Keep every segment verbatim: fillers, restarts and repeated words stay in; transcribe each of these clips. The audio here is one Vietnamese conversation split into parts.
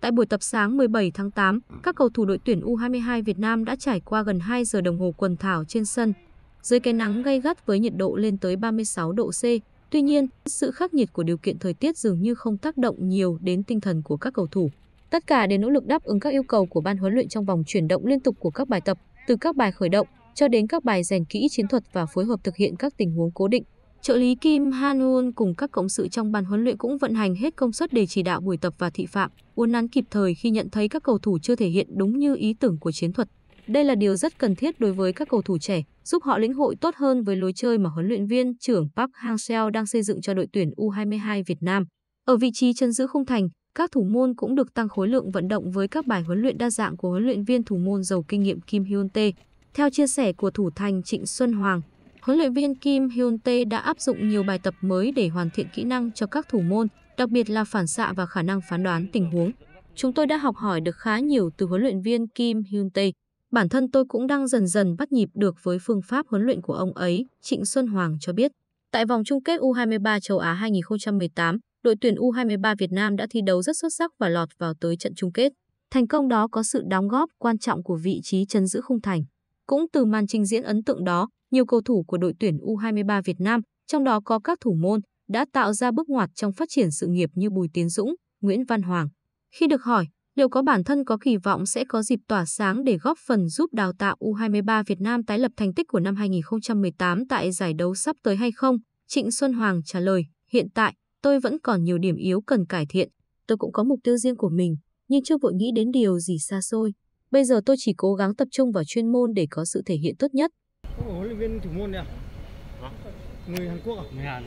Tại buổi tập sáng mười bảy tháng tám, các cầu thủ đội tuyển U hai mươi hai Việt Nam đã trải qua gần hai giờ đồng hồ quần thảo trên sân, dưới cái nắng gay gắt với nhiệt độ lên tới ba mươi sáu độ C. Tuy nhiên, sự khắc nghiệt của điều kiện thời tiết dường như không tác động nhiều đến tinh thần của các cầu thủ. Tất cả đều nỗ lực đáp ứng các yêu cầu của ban huấn luyện trong vòng chuyển động liên tục của các bài tập, từ các bài khởi động cho đến các bài rèn kỹ chiến thuật và phối hợp thực hiện các tình huống cố định. Trợ lý Kim Han-won cùng các cộng sự trong ban huấn luyện cũng vận hành hết công suất để chỉ đạo buổi tập và thị phạm, uốn nắn kịp thời khi nhận thấy các cầu thủ chưa thể hiện đúng như ý tưởng của chiến thuật. Đây là điều rất cần thiết đối với các cầu thủ trẻ, giúp họ lĩnh hội tốt hơn với lối chơi mà huấn luyện viên trưởng Park Hang-seo đang xây dựng cho đội tuyển U hai mươi hai Việt Nam. Ở vị trí chân giữ khung thành, các thủ môn cũng được tăng khối lượng vận động với các bài huấn luyện đa dạng của huấn luyện viên thủ môn giàu kinh nghiệm Kim Hyun-tae. Theo chia sẻ của thủ thành Trịnh Xuân Hoàng, huấn luyện viên Kim Hyun-tae đã áp dụng nhiều bài tập mới để hoàn thiện kỹ năng cho các thủ môn, đặc biệt là phản xạ và khả năng phán đoán tình huống. Chúng tôi đã học hỏi được khá nhiều từ huấn luyện viên Kim Hyun-tae. Bản thân tôi cũng đang dần dần bắt nhịp được với phương pháp huấn luyện của ông ấy, Trịnh Xuân Hoàng cho biết. Tại vòng chung kết U hai mươi ba châu Á hai nghìn không trăm mười tám, đội tuyển U hai mươi ba Việt Nam đã thi đấu rất xuất sắc và lọt vào tới trận chung kết. Thành công đó có sự đóng góp quan trọng của vị trí chân giữ khung thành. Cũng từ màn trình diễn ấn tượng đó, nhiều cầu thủ của đội tuyển U hai mươi ba Việt Nam, trong đó có các thủ môn, đã tạo ra bước ngoặt trong phát triển sự nghiệp như Bùi Tiến Dũng, Nguyễn Văn Hoàng. Khi được hỏi liệu có bản thân có kỳ vọng sẽ có dịp tỏa sáng để góp phần giúp đào tạo U hai mươi ba Việt Nam tái lập thành tích của năm hai nghìn không trăm mười tám tại giải đấu sắp tới hay không, Trịnh Xuân Hoàng trả lời, hiện tại, tôi vẫn còn nhiều điểm yếu cần cải thiện. Tôi cũng có mục tiêu riêng của mình, nhưng chưa vội nghĩ đến điều gì xa xôi. Bây giờ tôi chỉ cố gắng tập trung vào chuyên môn để có sự thể hiện tốt nhất. Có huấn luyện viên thủ môn này à? Hả? Người Hàn Quốc à? Người Hàn.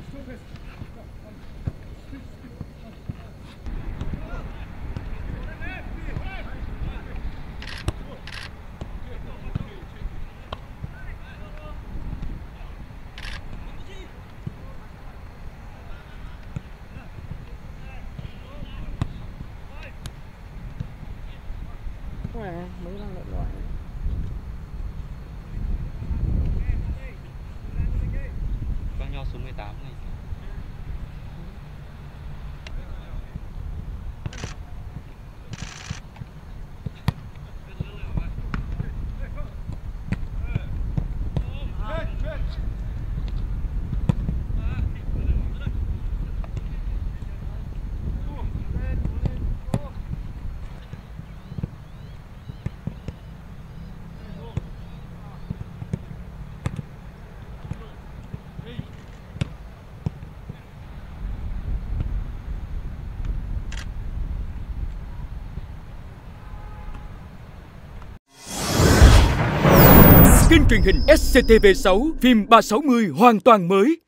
Không phải mới đang lộn loại. Con nho số mười tám này. Kênh truyền hình S C T V sáu phim ba sáu mươi hoàn toàn mới.